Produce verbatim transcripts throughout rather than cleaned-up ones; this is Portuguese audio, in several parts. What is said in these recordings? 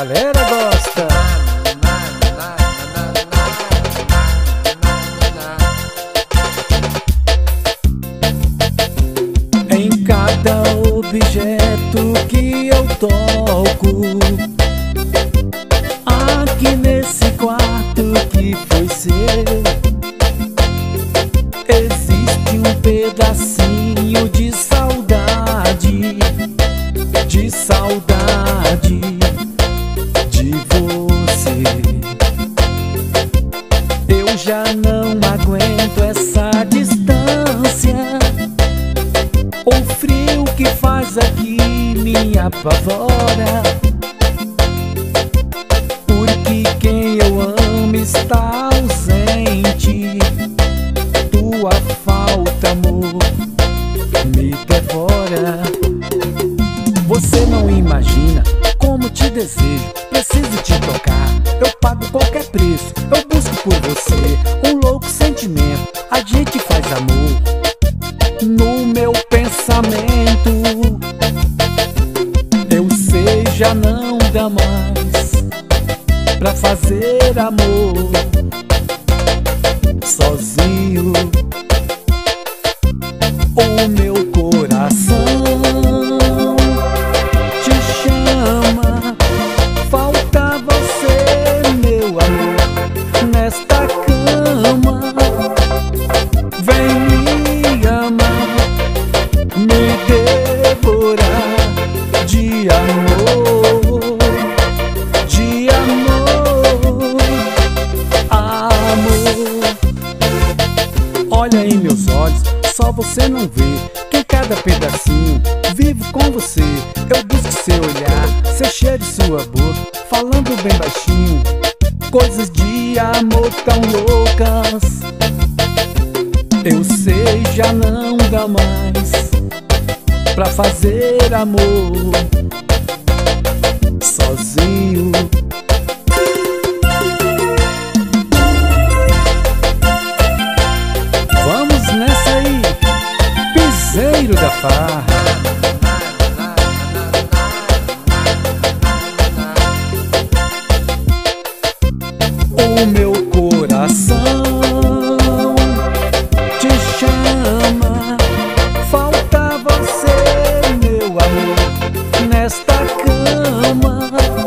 galera gosta. Em cada objeto que eu toco, aqui nesse quarto que foi seu, existe um pedacinho de saudade, de saudade de você. Eu já não aguento essa distância, o frio que faz aqui me apavora, porque quem eu amo está ausente. Tua falta, amor, me devora. Você não imagina como te desejo, preciso te tocar. Eu pago qualquer preço, eu busco por você um louco sentimento. A gente faz amor no meu pensamento. Eu sei, já não dá mais pra fazer amor sozinho. O meu coração te chama, falta você, meu amor, nesta cama. Vem me amar, me devorar de amor, de amor, amor. Olha em meus olhos, só você não vê que em cada pedacinho vivo com você. Eu busco seu olhar, seu cheiro e sua boca, falando bem baixinho coisas de amor tão loucas. Eu sei, já não dá mais pra fazer amor sozinho. Vamos nessa aí, piseiro da farra. O meu coração te chama, falta você, meu amor, nesta cama.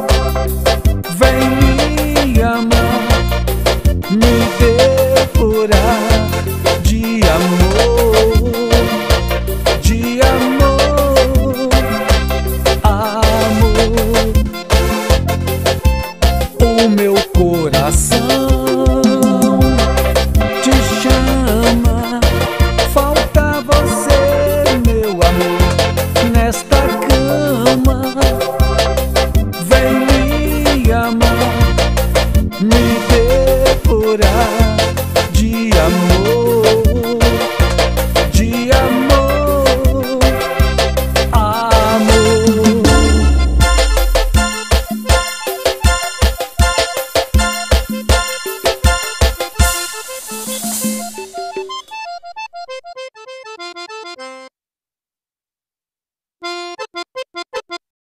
Vem me amar, me devorar de amor, de amor, amor. O meu coração te chama, falta você, meu amor, nesta cama. Vem me amar, me